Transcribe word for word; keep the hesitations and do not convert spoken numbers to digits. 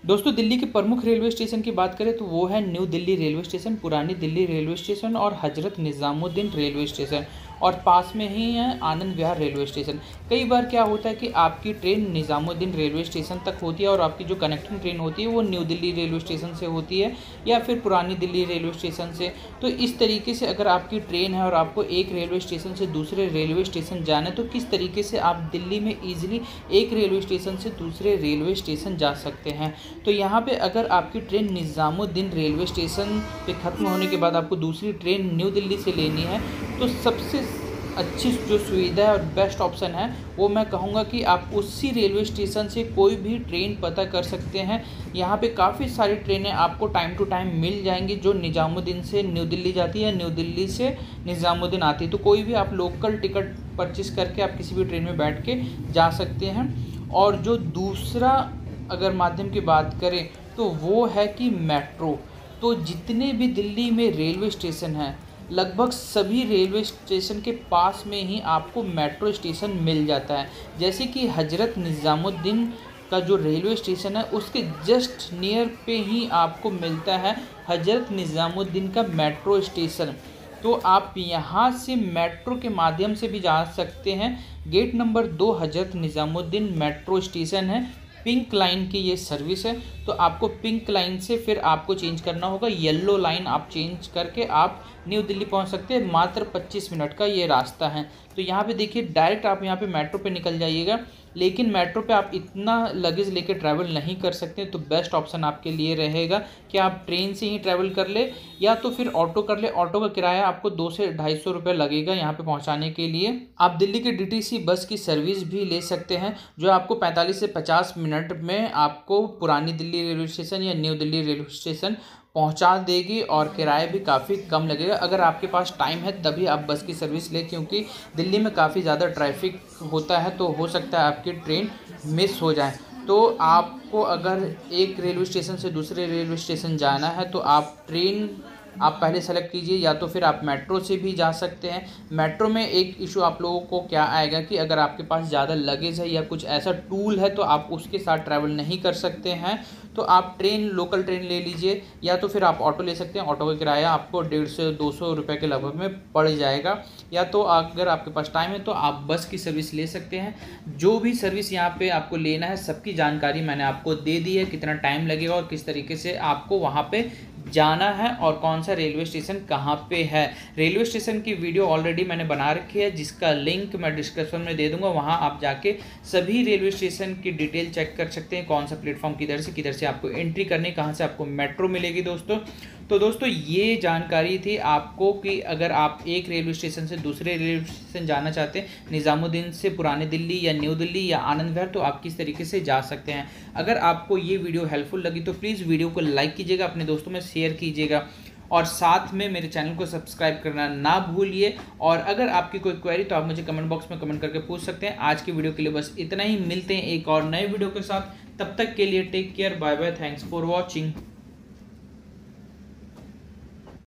दोस्तों दिल्ली के प्रमुख रेलवे स्टेशन की बात करें तो वो है न्यू दिल्ली रेलवे स्टेशन, पुरानी दिल्ली रेलवे स्टेशन और हजरत निज़ामुद्दीन रेलवे स्टेशन, और पास में ही है आनंद विहार रेलवे स्टेशन। कई बार क्या होता है कि आपकी ट्रेन निज़ामुद्दीन रेलवे स्टेशन तक होती है और आपकी जो कनेक्टिंग ट्रेन होती है वो न्यू दिल्ली रेलवे स्टेशन से होती है या फिर पुरानी दिल्ली रेलवे स्टेशन से। तो इस तरीके से अगर आपकी ट्रेन है और आपको एक रेलवे स्टेशन से दूसरे रेलवे स्टेशन जाना है तो किस तरीके से आप दिल्ली में ईजिली एक रेलवे स्टेशन से दूसरे रेलवे स्टेशन जा सकते हैं। तो यहाँ पे अगर आपकी ट्रेन निज़ामुद्दीन रेलवे स्टेशन पे ख़त्म होने के बाद आपको दूसरी ट्रेन न्यू दिल्ली से लेनी है तो सबसे अच्छी जो सुविधा है और बेस्ट ऑप्शन है वो मैं कहूँगा कि आप उसी रेलवे स्टेशन से कोई भी ट्रेन पता कर सकते हैं। यहाँ पे काफ़ी सारी ट्रेनें आपको टाइम टू टाइम मिल जाएंगी जो निज़ामुद्दीन से न्यू दिल्ली जाती है, न्यू दिल्ली से निज़ामुद्दीन आती है। तो कोई भी आप लोकल टिकट परचेज़ करके आप किसी भी ट्रेन में बैठ के जा सकते हैं। और जो दूसरा अगर माध्यम की बात करें तो वो है कि मेट्रो। तो जितने भी दिल्ली में रेलवे स्टेशन हैं लगभग सभी रेलवे स्टेशन के पास में ही आपको मेट्रो स्टेशन मिल जाता है। जैसे कि हजरत निज़ामुद्दीन का जो रेलवे स्टेशन है उसके जस्ट नियर पे ही आपको मिलता है हजरत निज़ामुद्दीन का मेट्रो स्टेशन। तो आप यहाँ से मेट्रो के माध्यम से भी जा सकते हैं। गेट नंबर दो हजरत निज़ामुद्दीन मेट्रो स्टेशन है, पिंक लाइन की ये सर्विस है। तो आपको पिंक लाइन से फिर आपको चेंज करना होगा, येलो लाइन आप चेंज करके आप न्यू दिल्ली पहुंच सकते हैं। मात्र पच्चीस मिनट का ये रास्ता है। तो यहाँ पे देखिए डायरेक्ट आप यहाँ पे मेट्रो पे निकल जाइएगा, लेकिन मेट्रो पे आप इतना लगेज लेके ट्रैवल नहीं कर सकते। तो बेस्ट ऑप्शन आपके लिए रहेगा कि आप ट्रेन से ही ट्रैवल कर ले या तो फिर ऑटो कर ले। ऑटो का किराया आपको दो से ढाई सौ रुपये लगेगा यहाँ पे पहुँचाने के लिए। आप दिल्ली के डीटीसी बस की सर्विस भी ले सकते हैं जो आपको पैंतालीस से पचास मिनट में आपको पुरानी दिल्ली रेलवे स्टेशन या न्यू दिल्ली रेलवे स्टेशन पहुंचा देगी और किराया भी काफ़ी कम लगेगा। अगर आपके पास टाइम है तभी आप बस की सर्विस लें, क्योंकि दिल्ली में काफ़ी ज़्यादा ट्रैफिक होता है तो हो सकता है आपकी ट्रेन मिस हो जाए। तो आपको अगर एक रेलवे स्टेशन से दूसरे रेलवे स्टेशन जाना है तो आप ट्रेन आप पहले सेलेक्ट कीजिए या तो फिर आप मेट्रो से भी जा सकते हैं। मेट्रो में एक इशू आप लोगों को क्या आएगा कि अगर आपके पास ज़्यादा लगेज है या कुछ ऐसा टूल है तो आप उसके साथ ट्रैवल नहीं कर सकते हैं। तो आप ट्रेन लोकल ट्रेन ले लीजिए या तो फिर आप ऑटो ले सकते हैं। ऑटो का किराया आपको डेढ़ सौ दो सौ रुपये के लगभग में पड़ जाएगा। या तो अगर आपके पास टाइम है तो आप बस की सर्विस ले सकते हैं। जो भी सर्विस यहाँ पे आपको लेना है सबकी जानकारी मैंने आपको दे दी है, कितना टाइम लगेगा और किस तरीके से आपको वहाँ पे जाना है और कौन सा रेलवे स्टेशन कहाँ पे है। रेलवे स्टेशन की वीडियो ऑलरेडी मैंने बना रखी है जिसका लिंक मैं डिस्क्रिप्शन में दे दूंगा। वहाँ आप जाके सभी रेलवे स्टेशन की डिटेल चेक कर सकते हैं, कौन सा प्लेटफॉर्म किधर से किधर से आपको एंट्री करनी, कहाँ से आपको मेट्रो मिलेगी दोस्तों। तो दोस्तों ये जानकारी थी आपको कि अगर आप एक रेलवे स्टेशन से दूसरे रेलवे स्टेशन जाना चाहते हैं, निज़ामुद्दीन से पुरानी दिल्ली या न्यू दिल्ली या आनंद विहार, तो आप किस तरीके से जा सकते हैं। अगर आपको ये वीडियो हेल्पफुल लगी तो प्लीज़ वीडियो को लाइक कीजिएगा, अपने दोस्तों में शेयर कीजिएगा और साथ में मेरे चैनल को सब्सक्राइब करना ना भूलिए। और अगर आपकी कोई क्वेरी तो आप मुझे कमेंट बॉक्स में कमेंट करके पूछ सकते हैं। आज की वीडियो के लिए बस इतना ही, मिलते हैं एक और नए वीडियो के साथ। तब तक के लिए take care, bye bye, thanks for watching.